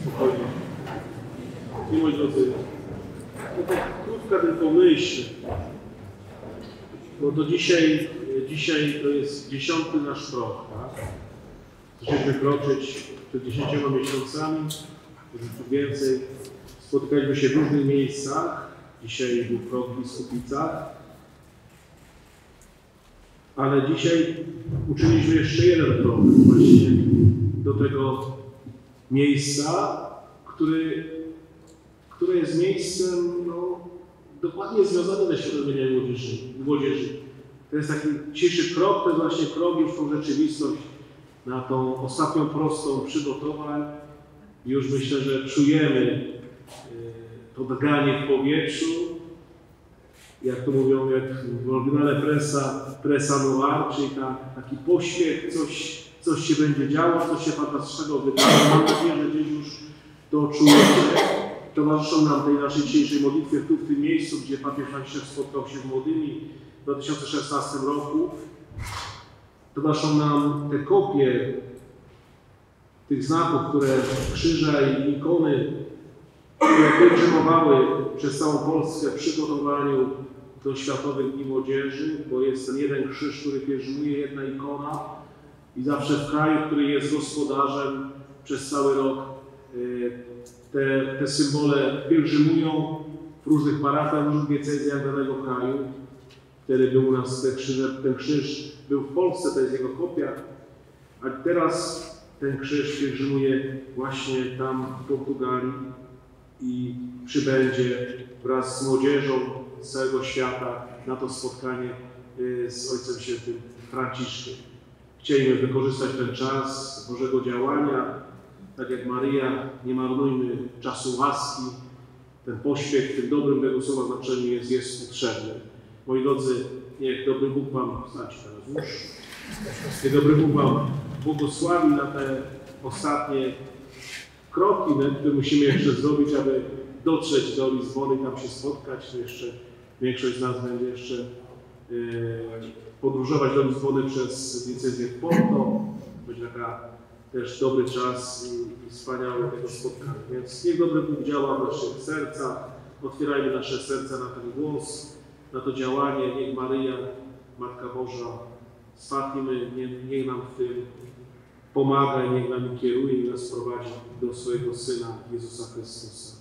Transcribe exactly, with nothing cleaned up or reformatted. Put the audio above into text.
spokojnie. I moi drodzy, no tak krótka tylko myśl, bo do dzisiaj, dzisiaj to jest dziesiąty nasz krok, tak? Zaczęliśmy kroczyć przed dziesięcioma miesiącami, może więcej. Spotykaliśmy się w różnych miejscach. Dzisiaj był krok w Biskupicach. Ale dzisiaj uczyniliśmy jeszcze jeden krok właśnie do tego miejsca, który, które jest miejscem no, dokładnie związane ze świadomieniem młodzieży, młodzieży. To jest taki dzisiejszy krok, to jest właśnie krok już w tą rzeczywistość, na tą ostatnią prostą przygotowań. Już myślę, że czujemy to drganie w powietrzu, jak to mówią, jak w oryginale presa, presa noir, czyli ta, taki pośpiech, coś, coś się będzie działo, coś się fantastycznego wydarzy. Mam nadzieję, że gdzieś już to czujecie. Towarzyszą nam tej naszej dzisiejszej modlitwie tu, w tym miejscu, gdzie papież Franciszek spotkał się z młodymi w dwa tysiące szesnastym roku. Towarzyszą nam te kopie tych znaków, które krzyża i ikony, które pielgrzymowały przez całą Polskę w przygotowaniu do Światowych Dni Młodzieży, bo jest ten jeden krzyż, który pielgrzymuje, jedna ikona i zawsze w kraju, który jest gospodarzem przez cały rok, te, te symbole pielgrzymują w różnych parafiach, w różnych diecezjach danego kraju. Wtedy był u nas ten krzyż, ten krzyż był w Polsce, to jest jego kopia, a teraz ten krzyż pielgrzymuje właśnie tam w Portugalii i przybędzie wraz z młodzieżą z całego świata na to spotkanie z Ojcem Świętym Franciszkiem. Chcieliśmy wykorzystać ten czas Bożego działania, tak jak Maryja, nie marnujmy czasu łaski. Ten pośpiech w tym dobrym tego słowa znaczeniu jest, jest potrzebny. Moi drodzy, niech dobry Bóg Wam, znacie teraz już, niech dobry Bóg Wam błogosławi na te ostatnie kroki, które musimy jeszcze zrobić, aby dotrzeć do Lizbony i tam się spotkać. To jeszcze większość z nas będzie jeszcze e, podróżować do Lizbony przez diecezję w Porto. Będzie taka też dobry czas i, i wspaniałe tego spotkania. Więc niech dobry Bóg działa w naszych sercach. Otwierajmy nasze serca na ten głos, na to działanie. Niech Maryja, Matka Boża, z Fatimy, niech, niech nam w tym pomaga i niech nami kieruje i nas prowadzi do swojego Syna Jezusa Chrystusa.